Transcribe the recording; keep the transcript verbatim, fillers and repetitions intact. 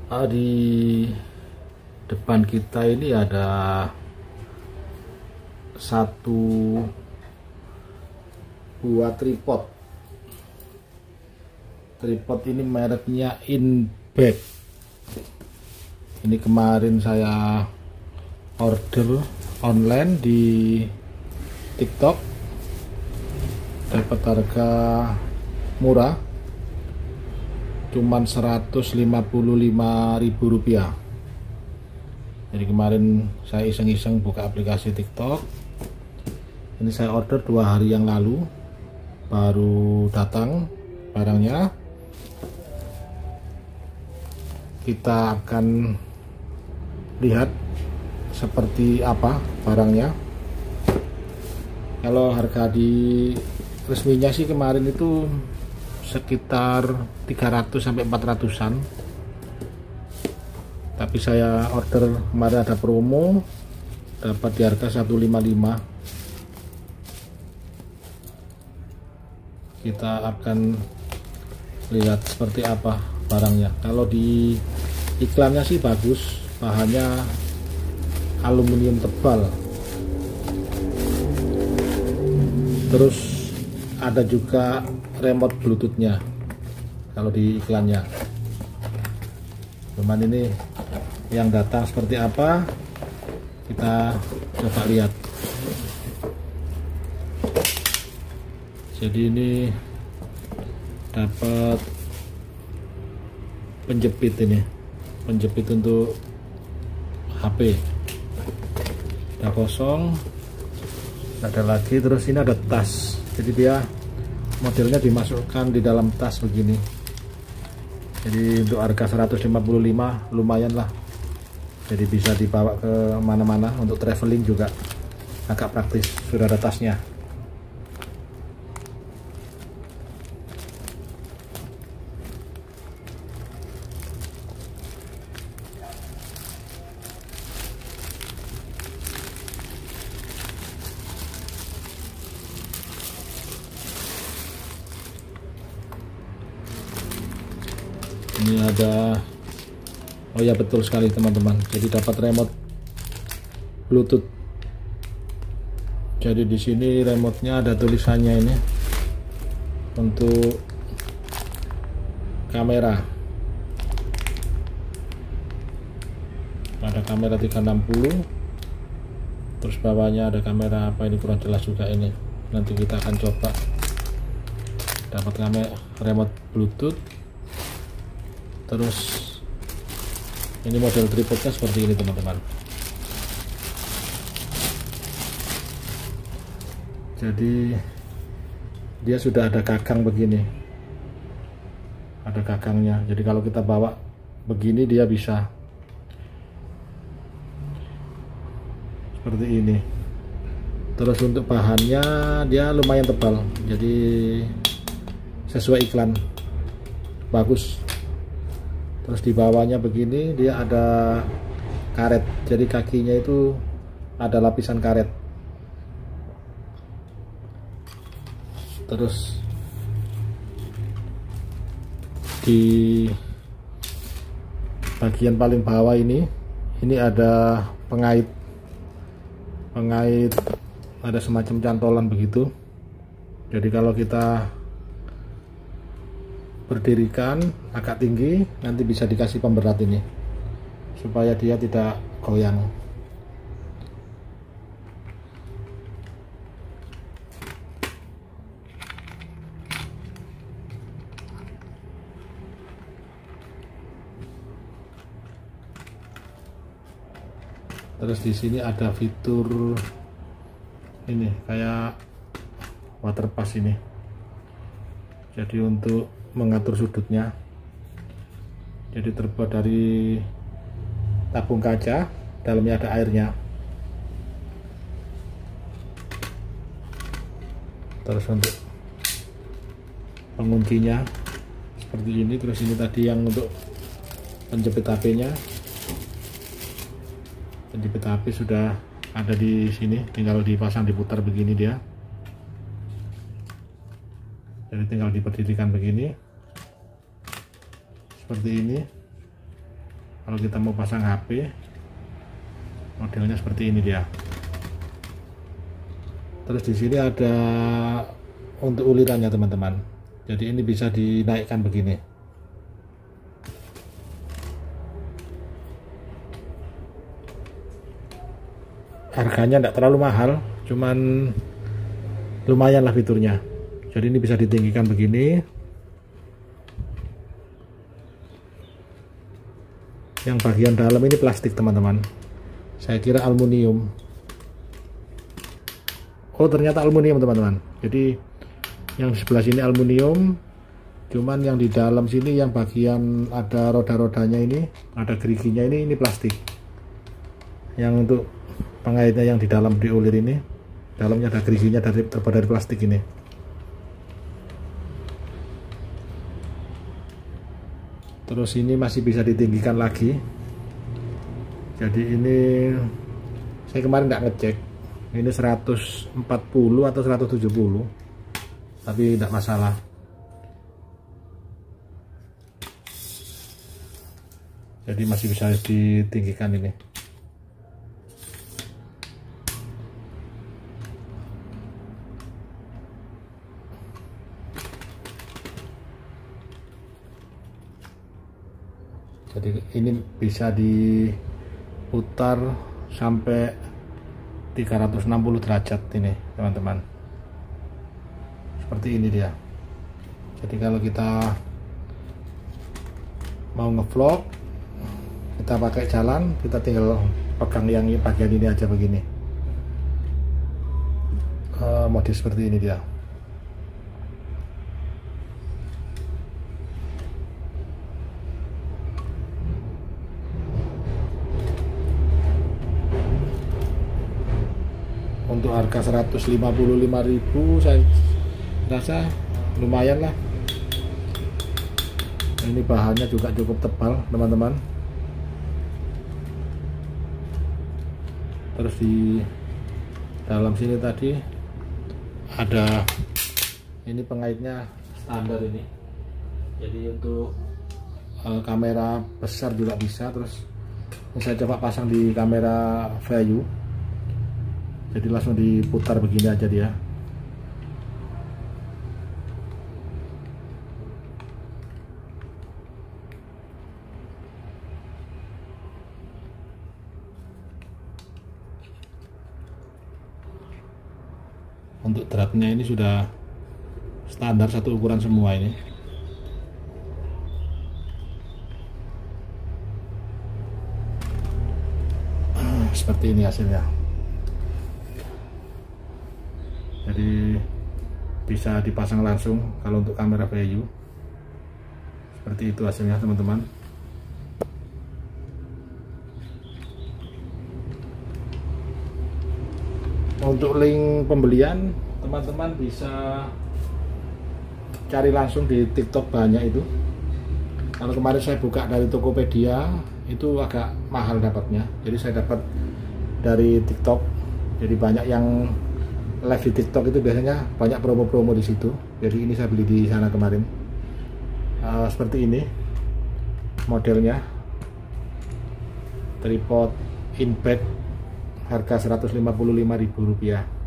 Ah, di depan kita ini ada satu buah tripod. Tripod ini mereknya Inbag. Ini kemarin saya order online di TikTok, dapat harga murah, cuman seratus lima puluh lima ribu rupiah. Jadi kemarin saya iseng-iseng buka aplikasi TikTok. Ini saya order dua hari yang lalu, baru datang barangnya. Kita akan lihat seperti apa barangnya. Kalau harga di resminya sih kemarin itu sekitar tiga ratus sampai empat ratusan, tapi saya order kemarin ada promo, dapat di harga seratus lima puluh lima. Kita akan lihat seperti apa barangnya. Kalau di iklannya sih bagus, bahannya aluminium tebal, terus ada juga remote bluetoothnya kalau di iklannya. Cuman ini yang datang seperti apa, kita coba lihat. Jadi ini dapat penjepit, ini penjepit untuk H P, udah kosong, ada lagi. Terus ini ada tas, jadi dia modelnya dimasukkan di dalam tas begini. Jadi untuk harga seratus lima puluh lima lumayan lah, jadi bisa dibawa ke mana-mana. Untuk traveling juga agak praktis, sudah ada tasnya. Ini ada, oh ya betul sekali teman-teman, jadi dapat remote Bluetooth. Jadi di sini remote-nya ada tulisannya ini untuk kamera. Ada kamera tiga enam puluh, terus bawahnya ada kamera apa ini kurang jelas juga ini. Nanti kita akan coba. Dapat kamera remote Bluetooth. Terus ini model tripodnya seperti ini teman-teman. Jadi dia sudah ada gagang begini, ada gagangnya. Jadi kalau kita bawa begini dia bisa seperti ini. Terus untuk bahannya dia lumayan tebal, jadi sesuai iklan, bagus. Terus di bawahnya begini dia ada karet, jadi kakinya itu ada lapisan karet. Terus di bagian paling bawah ini ini ada pengait pengait ada semacam cantolan begitu. Jadi kalau kita berdirikan agak tinggi, nanti bisa dikasih pemberat ini supaya dia tidak goyang. Terus di sini ada fitur ini kayak water pass ini, jadi untuk mengatur sudutnya. Jadi terbuat dari tabung kaca, dalamnya ada airnya. Terus untuk penguncinya seperti ini. Terus ini tadi yang untuk penjepit H P-nya. Penjepit H P sudah ada di sini, tinggal dipasang, diputar begini dia. Jadi tinggal diberdirikan begini, seperti ini. Kalau kita mau pasang H P, modelnya seperti ini dia. Terus di sini ada untuk ulirannya teman-teman. Jadi ini bisa dinaikkan begini. Harganya tidak terlalu mahal, cuman lumayan lah fiturnya. Jadi ini bisa ditinggikan begini. Yang bagian dalam ini plastik teman-teman. Saya kira aluminium. Oh ternyata aluminium teman-teman. Jadi yang di sebelah sini aluminium, cuman yang di dalam sini yang bagian ada roda-rodanya ini, ada geriginya ini, ini plastik. Yang untuk pengaitnya yang di dalam diulir ini, dalamnya ada geriginya dari terbuat dari plastik ini. Terus ini masih bisa ditinggikan lagi. Jadi ini saya kemarin nggak ngecek, ini seratus empat puluh atau seratus tujuh puluh, tapi tidak masalah. Jadi masih bisa ditinggikan ini. Jadi ini bisa diputar sampai tiga ratus enam puluh derajat ini teman-teman. Seperti ini dia. Jadi kalau kita mau ngevlog, kita pakai jalan, kita tinggal pegang yang bagian ini aja begini. Uh, model seperti ini dia. Untuk harga seratus lima puluh lima ribu saya rasa lumayan lah. Ini bahannya juga cukup tebal teman-teman. Terus di dalam sini tadi ada ini pengaitnya standar ini. Jadi untuk uh, kamera besar juga bisa. Terus ini saya coba pasang di kamera value. Jadi langsung diputar begini aja dia. Untuk dratnya ini sudah standar satu ukuran semua ini. Seperti ini hasilnya. Jadi bisa dipasang langsung kalau untuk kamera value. Seperti itu hasilnya teman-teman. Untuk link pembelian teman-teman bisa cari langsung di TikTok, banyak itu. Kalau kemarin saya buka dari Tokopedia itu agak mahal dapatnya. Jadi saya dapat dari TikTok. Jadi banyak yang live di TikTok itu biasanya banyak promo-promo di situ. Jadi ini saya beli di sana kemarin. Uh, seperti ini modelnya, tripod in bed, harga seratus lima puluh lima ribu rupiah.